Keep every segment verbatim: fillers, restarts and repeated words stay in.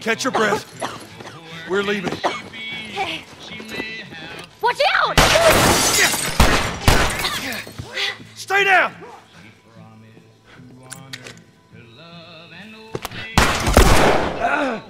Catch your breath. We're leaving. Hey. Watch out! Stay down! Uh.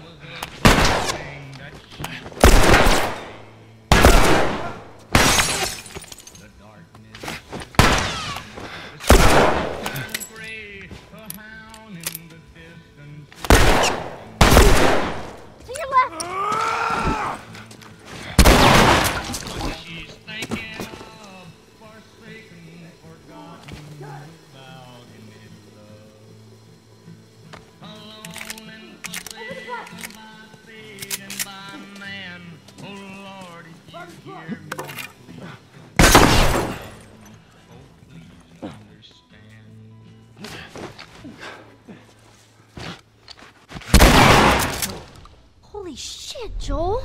Holy shit, Joel.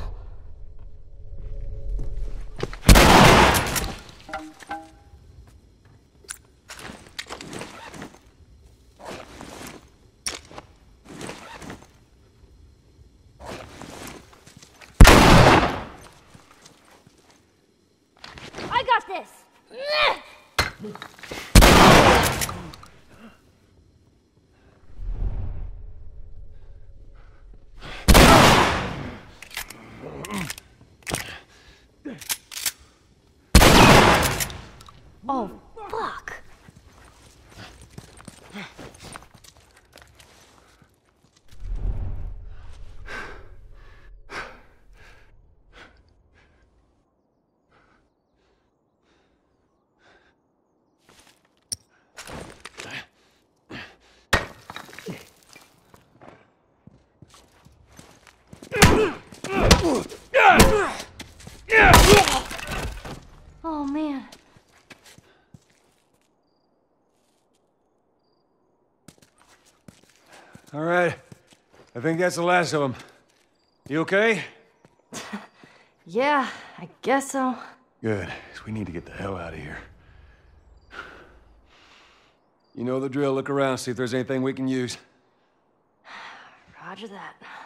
I got this. Oh, fuck. Oh, man. All right. I think that's the last of them. You okay? Yeah, I guess so. Good, 'cause we need to get the hell out of here. You know the drill. Look around, see if there's anything we can use. Roger that.